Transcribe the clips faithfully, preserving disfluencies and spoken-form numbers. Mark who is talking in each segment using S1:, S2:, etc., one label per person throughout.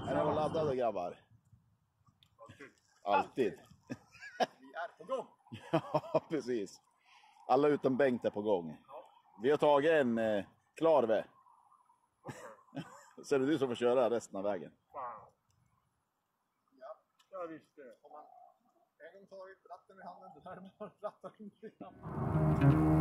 S1: Är ni laddade grabbar? Alltid.
S2: Vi är på gång.
S1: Ja, precis. Alla utom Bengt är på gång. Vi har tagit en eh, klarve. Så är det du som får köra resten av vägen.
S2: Fan. Ja, jag visste. Om man en gång tagit ratten i handen, då lär man ratten i handen.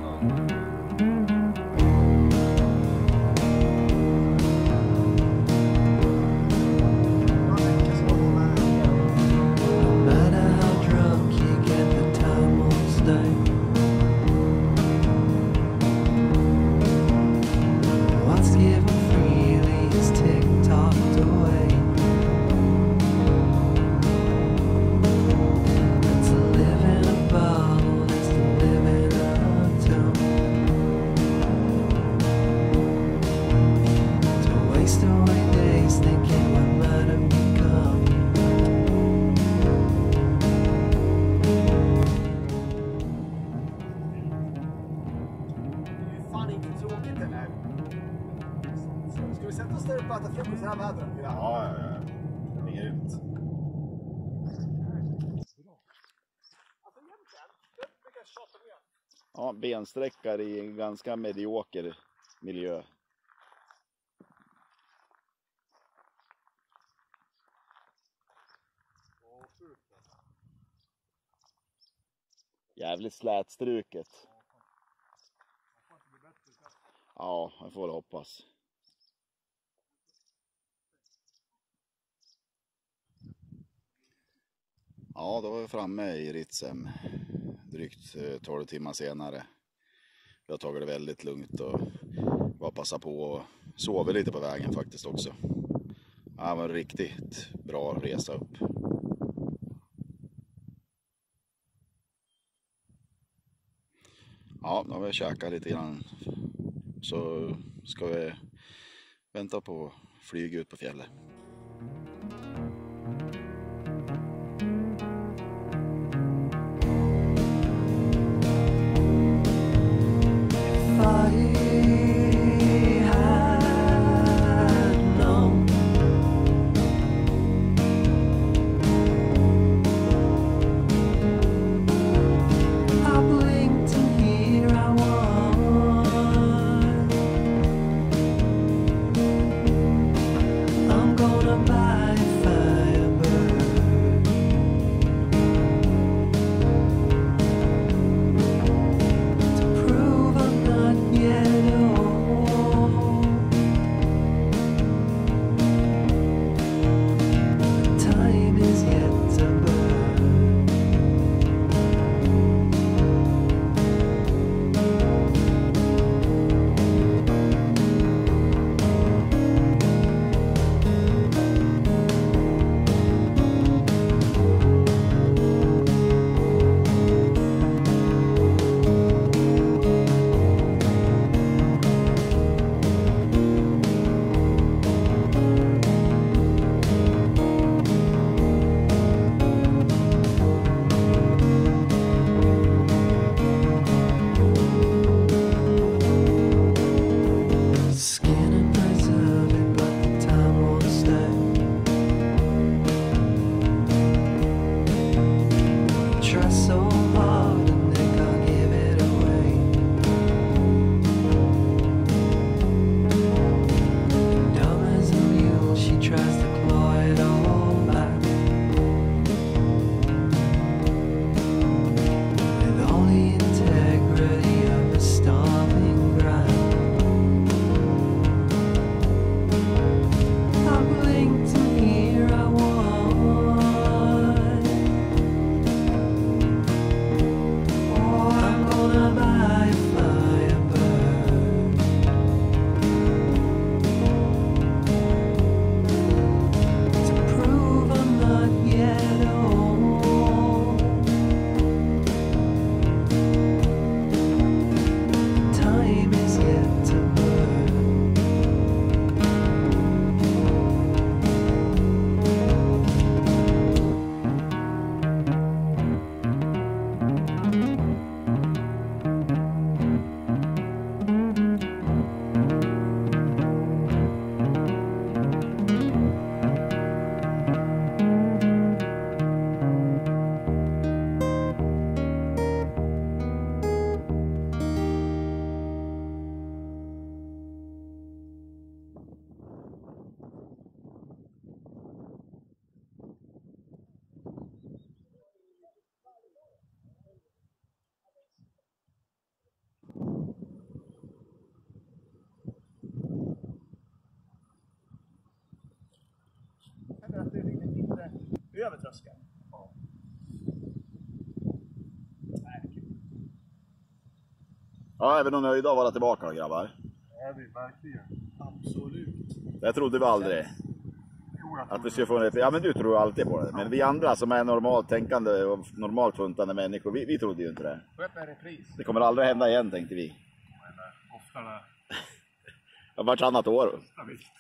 S2: Ska vi sätta oss där uppe och äta frukost i det här vädret?
S1: Ja, ja, ja. Det är grymt. Ja, bensträckar i en ganska medioker miljö. Jävligt slätstruket. Ja, jag får hoppas. Ja, då var vi framme i Ritsem drygt tolv timmar senare. Vi har tagit det väldigt lugnt och bara passa på och sova lite på vägen faktiskt också. Ja, det var en riktigt bra resa upp. Ja, då har vi käkat lite grann. Så ska vi vänta på flyg ut på fjället.
S2: över tröskeln. Ja.
S1: Ja, är vi nog nöjda att vara tillbaka då, grabbar?
S2: Det är vi verkligen. Absolut.
S1: Det trodde vi aldrig. Att vi skulle få en... Ja, men du tror alltid på det. Men vi andra som är normalt tänkande och normalt funtande människor, vi, vi trodde ju inte det.
S2: Sköt med repris.
S1: Det kommer aldrig hända igen, tänkte vi.
S2: Eller oftare.
S1: Ja, vartannat år.
S2: Ja, visst.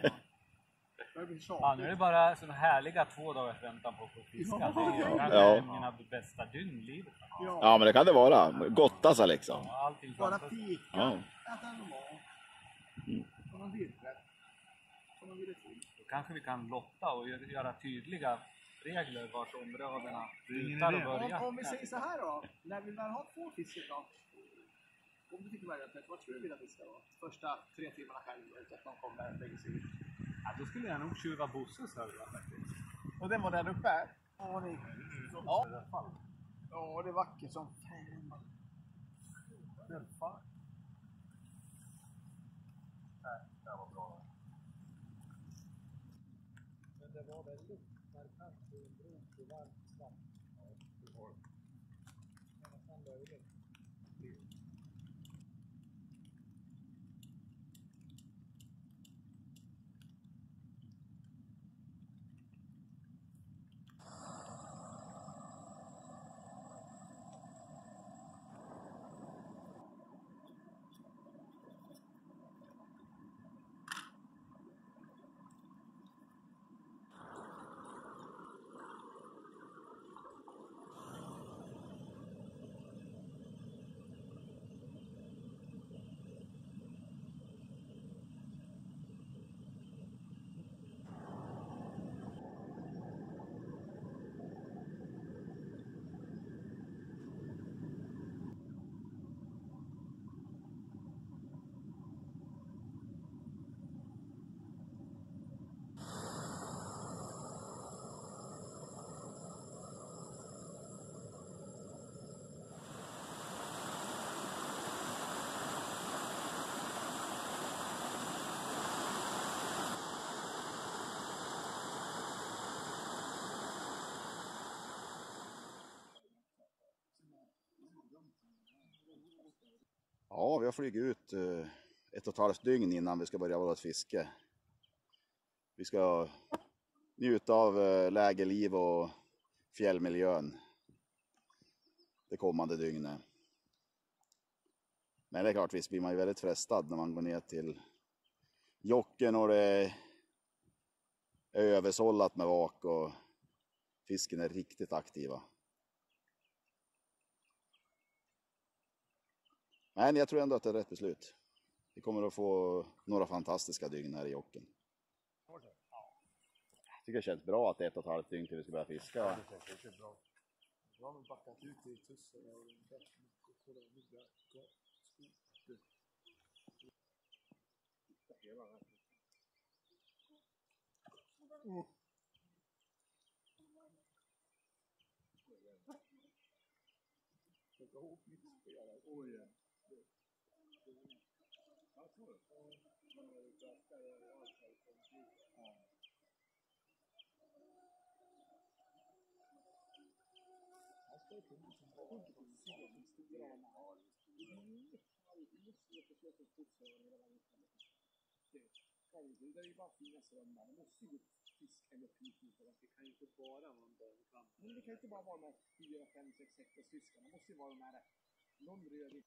S3: Ja, nu är det bara såna härliga två dagars väntan på att få fiska. Det är kanske
S1: Ja.
S3: mina bästa dygn i livet.
S1: Ja, men det kan det vara. Gotta sig liksom.
S3: Ja, allting
S2: Bara
S3: framför.
S2: fika,
S1: Ja.
S2: äta en normal. Som man vill rätt. Som man vill det till.
S3: Då kanske vi kan lotta och gö- göra tydliga regler vars områdena
S2: ingen
S3: slutar och
S2: idé.
S3: börjar.
S2: Om, om vi säger så här då, när vi väl har två fiskar då. Om du fick välja Petter, vad tror du att vi ska vara? Första tre timmarna själv, utan att de kommer och lägger sig ut.
S3: Ja, då skulle jag nog tjuva Bosses över faktiskt.
S2: Och den var där uppe? Ja, det, ja. Ja, det är vackert som fan. Det är fan. Nej, det var bra. Men det var väldigt markant på en bro till varmt vatten. Ja, det var det. Men nästan löjligt.
S1: Ja, vi har flugit ut eh, ett och ett halvt dygn innan vi ska börja vårt fiske. Vi ska njuta av eh, lägerliv och fjällmiljön det kommande dygnet. Men det är klart, visst blir man ju väldigt frestad när man går ner till Jocken och det är översållat med vak och fisken är riktigt aktiva. Men jag tror ändå att det är rätt beslut. Vi kommer att få några fantastiska dygn här i Jocken. Jag tycker det känns bra att det är ett och ett halvt dygn till vi ska börja fiska.
S2: Ja, det känns riktigt bra. Jag har väl backat ut i tussen och bättre mycket på det nya skoter. Hela den här. Mm. Sätta ihop mitt spelare. Oj, ja. Jag tror det. Det är ju bara fina strömmar. Det måste ju fiska eller fiska för att det kan ju inte bara vara en bönkant. Men det kan inte bara vara de här fyra, fem, sex hektars fiskarna. Det måste ju vara de här någon röd.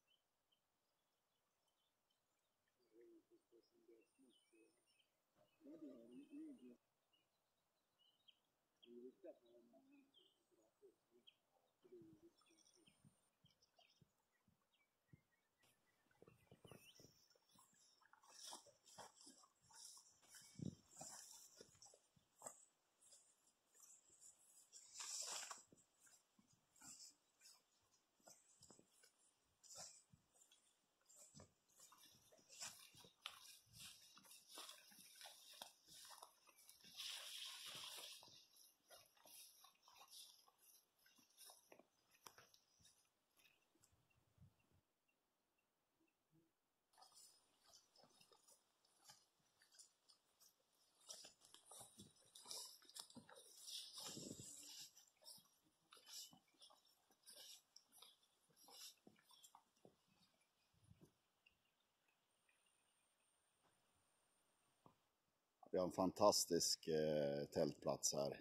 S1: Vi har en fantastisk eh, tältplats här.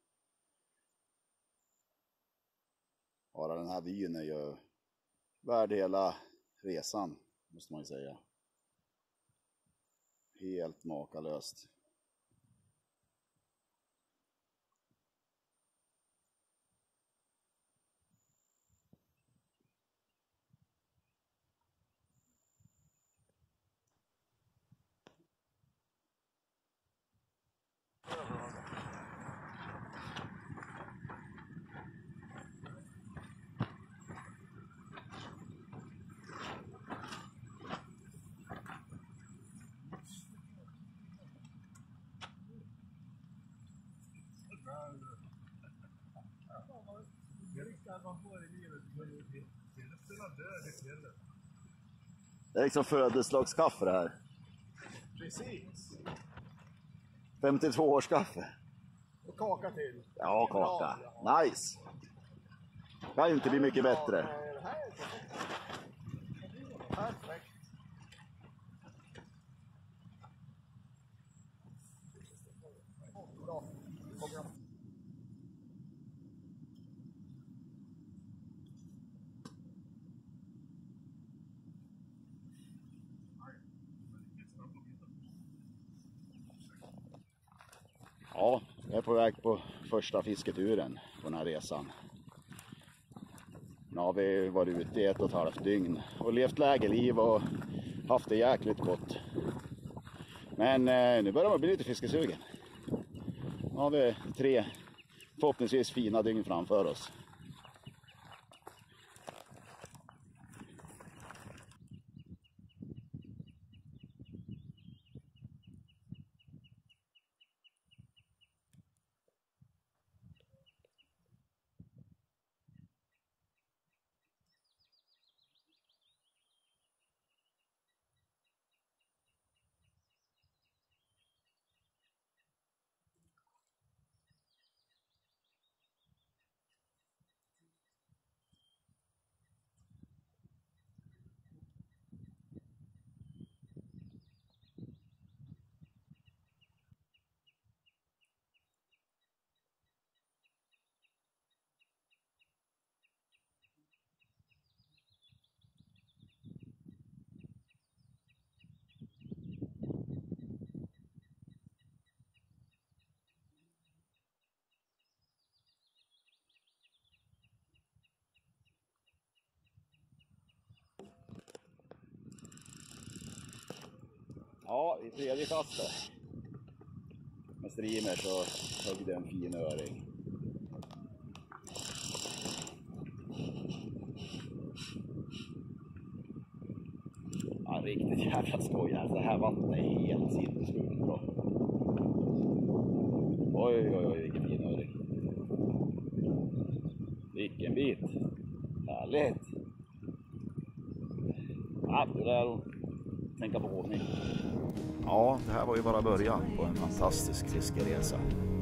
S1: Bara den här vyn är ju värd hela resan, måste man ju säga. Helt makalöst. Det är liksom födelsedagskaffe det här.
S2: Precis.
S1: femtiotvå års kaffe.
S2: Och kaka till.
S1: Ja, kaka. Nice. Kan inte bli mycket bättre.
S2: Det här är perfekt. Bra. Bra.
S1: Ja, jag är på väg på första fisketuren på den här resan. Nu har vi varit ute i ett och ett halvt dygn och levt lägerliv och haft det jäkligt gott. Men eh, nu börjar man bli lite fiskesugen. Nu har vi tre förhoppningsvis fina dygn framför oss. Ja, i tredje kastet med streamer så högg det en fin öring. Ja, riktigt jävla skoj här. Det här vattnet är helt sinnessjukt bra. Oj, oj, oj, vilken fin öring. Vilken bit. Härligt. Ja, det där tänka på ordning. Ja, det här var ju bara början på en fantastisk fiskeresa.